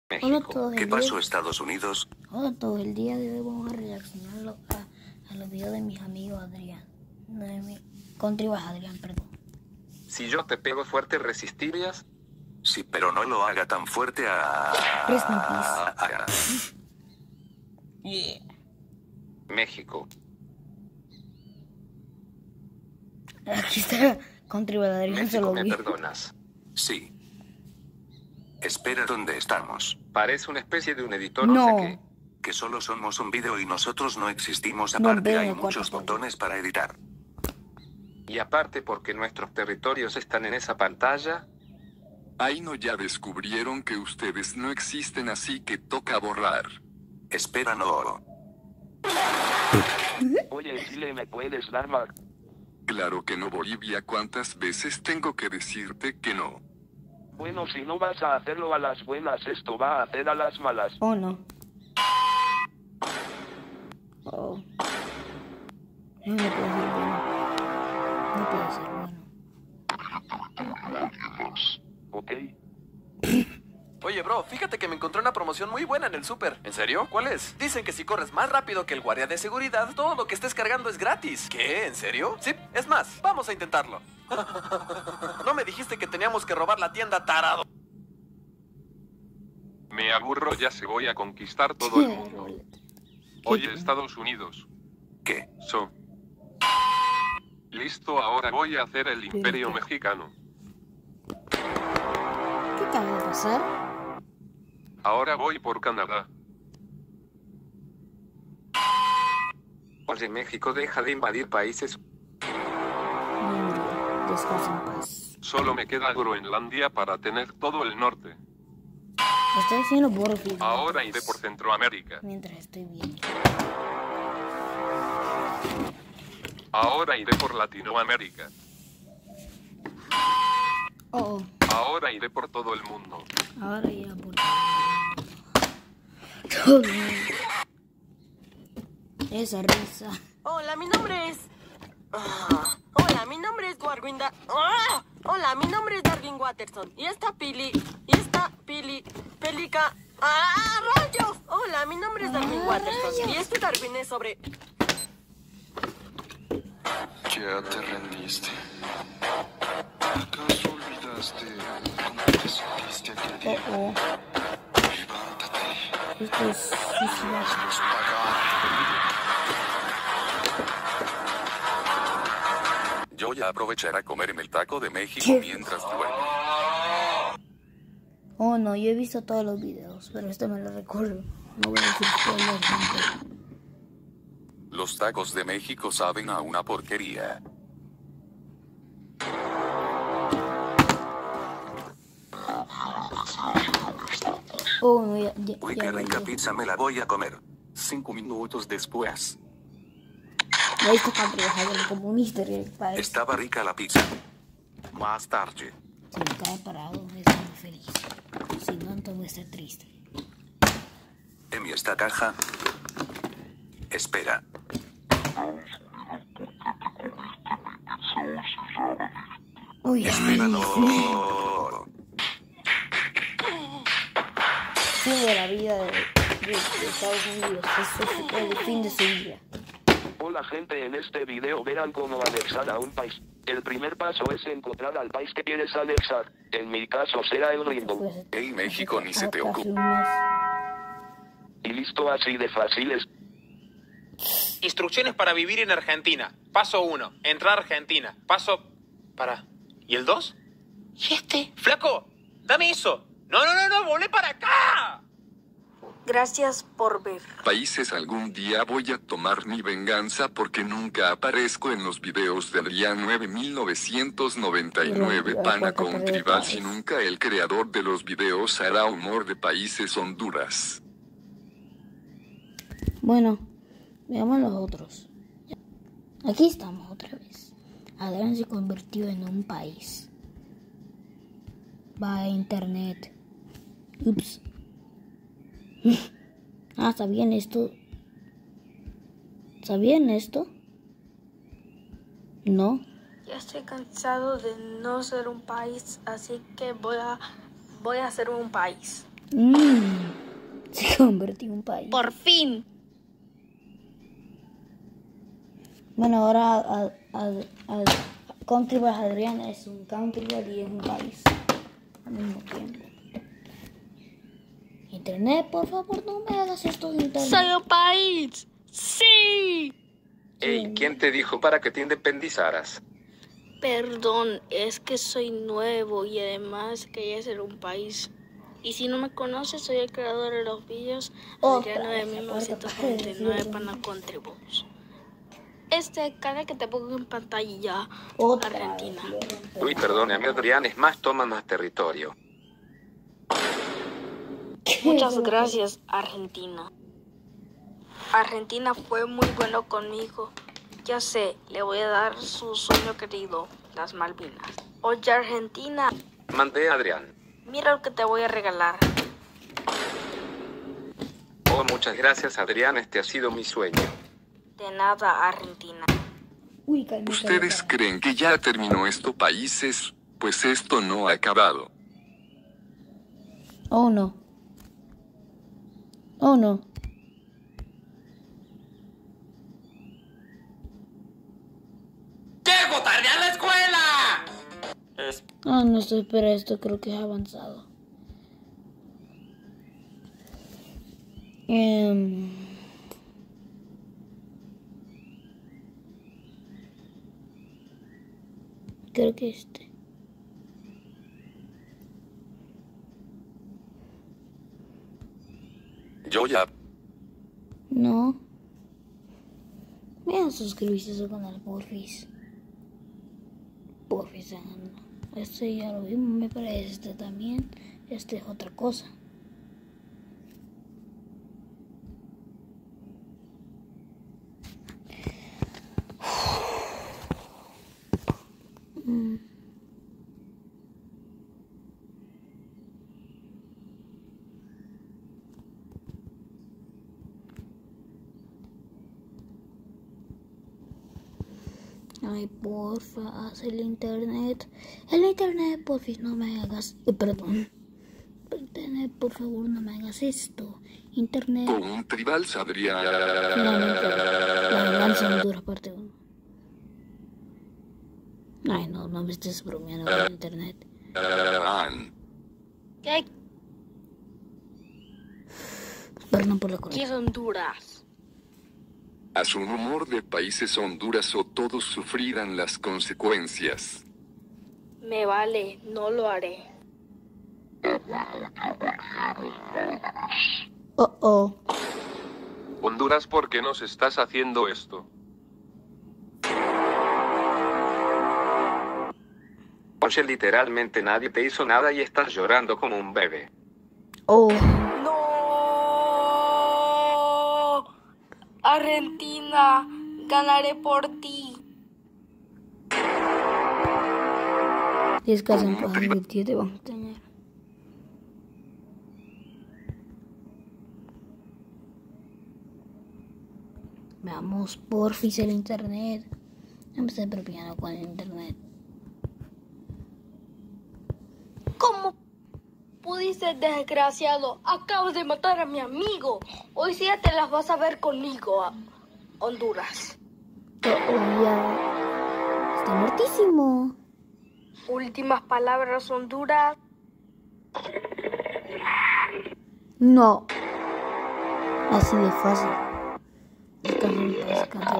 Hola a México. todos. ¿Qué pasó, Estados Unidos? Hola a todos. El día de hoy vamos a reaccionar a los videos de mis amigos Adrián. No de mi contribas Adrián, perdón. Si yo te pego fuerte, ¿resistirías? Sí, pero no lo haga tan fuerte Rest in peace. Yeah. México. Aquí está contribas Adrián, se México, lo ¿me vi. perdonas? Sí. Espera, ¿dónde estamos? Parece una especie de un editor, No. no sé qué. Que solo somos un video y nosotros no existimos. No Aparte veo hay los cuatro muchos puntos. botones para editar. Y aparte porque nuestros territorios están en esa pantalla. Ahí no ya descubrieron que ustedes no existen, así que toca borrar. Espera, no. Oye, Chile, ¿me puedes dar más? Claro que no, Bolivia. ¿Cuántas veces tengo que decirte que no? Bueno, si no vas a hacerlo a las buenas, esto va a hacer a las malas. Oh, no. Oh. No puede ser bueno. No puede ser bueno. ¿Ok? Oye, bro, fíjate que me encontré una promoción muy buena en el súper. ¿En serio? ¿Cuál es? Dicen que si corres más rápido que el guardia de seguridad, todo lo que estés cargando es gratis. ¿Qué? ¿En serio? Sí, es más, vamos a intentarlo. ¿No me dijiste que teníamos que robar la tienda, tarado? Me aburro, ya se voy a conquistar todo el mundo. Oye, Estados Unidos. ¿Qué? Listo, ahora voy a hacer el imperio mexicano. ¿Qué acaba de pasar? Ahora voy por Canadá. Oye, México, deja de invadir países. Descansa en paz. Solo me queda Groenlandia para tener todo el norte. Estoy haciendo Borfield. Ahora iré por Centroamérica. Mientras estoy bien. Ahora iré por Latinoamérica. Oh, Ahora iré por todo el mundo. ahora ya por todo el mundo. Esa risa. Hola, mi nombre es... Hola, mi nombre es Hola, mi nombre es Darwin Watterson. Y esta Pelica... ¡Ah, rayos! Hola, mi nombre es Darwin Watterson. Y este Darwin es sobre... Ya te rendiste. ¿Acaso olvidaste cómo te sentiste aquel día? Oh. Levántate. Esto es suicidio. Nos pagar. Yo ya aprovecharé a comerme el taco de México ¿Qué? mientras duermo. Oh no, yo he visto todos los videos, pero este me lo recuerdo. No voy a decir spoilers, gente. Los tacos de México saben a una porquería. Oh no, ya Uy, qué rica valió. pizza, me la voy a comer. 5 minutos después. Ahí está contribuyendo el comunista del país. Estaba rica la pizza. Más tarde. Si me cae parado, voy a estar muy feliz. Si no, entonces voy a estar triste. En esta caja. Espera. Uy, Espera, ay, no. fin de la vida de Estados Unidos. Es el fin de su vida. Hola, gente, en este video verán cómo anexar a un país. El primer paso es encontrar al país que quieres anexar. En mi caso será el Rindon. Pues, Ey, México, ni se te casi ocurre. un mes. Y listo, así de fácil es. Instrucciones para vivir en Argentina. Paso 1. Entrar a Argentina. Paso... ¿Y el 2? ¿Y este? ¡Flaco! ¡Dame eso! ¡No! ¡Volé para acá! Gracias por ver. Países, algún día voy a tomar mi venganza porque nunca aparezco en los videos de Adrián 1999, pana con tribal, si nunca el creador de los videos hará humor de países Honduras. Bueno, veamos los otros. Aquí estamos otra vez. Adrián se convirtió en un país. Va a internet. Ups. ¿Sabían esto? ¿Sabían esto? No. Ya estoy cansado de no ser un país, así que voy a ser un país. Se convirtió en un país. Por fin. Bueno, ahora Country by Adrián es un country y es un país al mismo tiempo. Internet, por favor, no me hagas esto de internet. ¡Soy un país! ¡Sí! Ey, ¿quién te dijo para que te independizaras? Perdón, es que soy nuevo y además quería ser un país. Y si no me conoces, soy el creador de los vídeos Adriano de 1999 para Contribus. Este canal que te pongo en pantalla, Argentina. Uy, perdóname, Adrián, es más, toma más territorio. Muchas gracias, Argentina. Argentina fue muy bueno conmigo. Ya sé, le voy a dar su sueño querido, las Malvinas. Oye, Argentina, Mandé a Adrián. mira lo que te voy a regalar. Oh, muchas gracias, Adrián, este ha sido mi sueño. De nada, Argentina. Uy, calma. ¿Ustedes creen que ya terminó esto, países? Pues esto no ha acabado. Oh, no. Oh, no. ¡Llego tarde a la escuela! Ah, no sé, pero esto creo que es avanzado. Creo que este. Yo ya. No. Vayan a suscribirse a su canal, porfis. Porfis, háganlo. Este ya lo vimos, me parece. Este también. Este es otra cosa. Ay, porfa, haz el internet. El internet, porfis, no me hagas. Perdón. Internet, por favor, no me hagas esto. Internet. Con un tribal sabría. No, la venganza en Honduras, parte 1. Ay, no me estés bromeando con el internet. ¿Qué? Perdón por la ¿Qué corrección. es Honduras? A su humor de países Honduras o todos sufrirán las consecuencias. Me vale, no lo haré. Oh. Honduras, ¿por qué nos estás haciendo esto? Oye, literalmente nadie te hizo nada y estás llorando como un bebé. Oh. ¡No! Argentina, ganaré por ti. Si es que hacen cosas divertidas, vamos a tener. Veamos, porfis, el internet. No me estoy bromeando con el internet. ¿Cómo pudiste, desgraciado? Acabas de matar a mi amigo. Hoy sí ya te las vas a ver conmigo, Honduras. Ya está muertísimo. Últimas palabras, Honduras. No. Así de fácil. Descansa,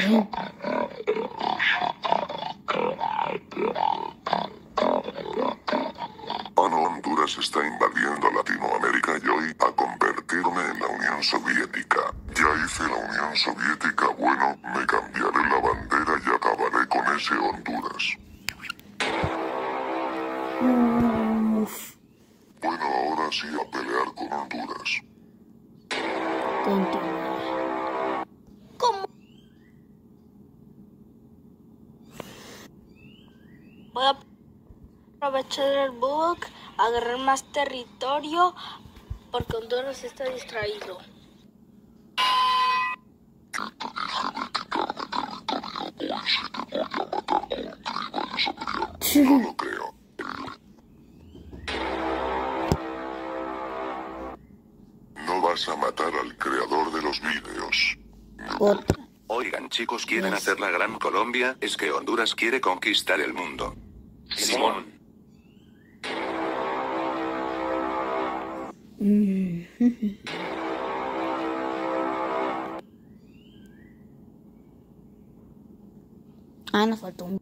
Honduras está invadiendo Latinoamérica y hoy a convertirme en la Unión Soviética. Ya hice la Unión Soviética, bueno, me cambiaré la bandera y acabaré con ese Honduras. Bueno, ahora sí a pelear con Honduras. ¿Cómo? Voy a aprovechar el bug, agarrar más territorio, porque Honduras está distraído. No lo creo. vas a matar al creador de los vídeos. Otra. Oigan chicos, ¿quieren hacer la Gran Colombia? Es que Honduras quiere conquistar el mundo. Simón. Ah, nos faltó un...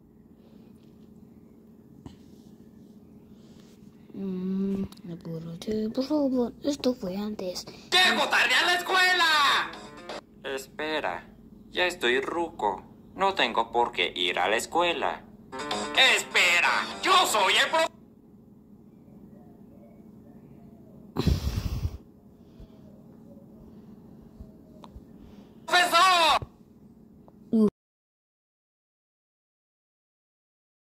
apúrate, por favor, esto fue antes. ¡Llego tarde a la escuela! Espera, ya estoy ruco. No tengo por qué ir a la escuela. ¡Espera! ¡Yo soy el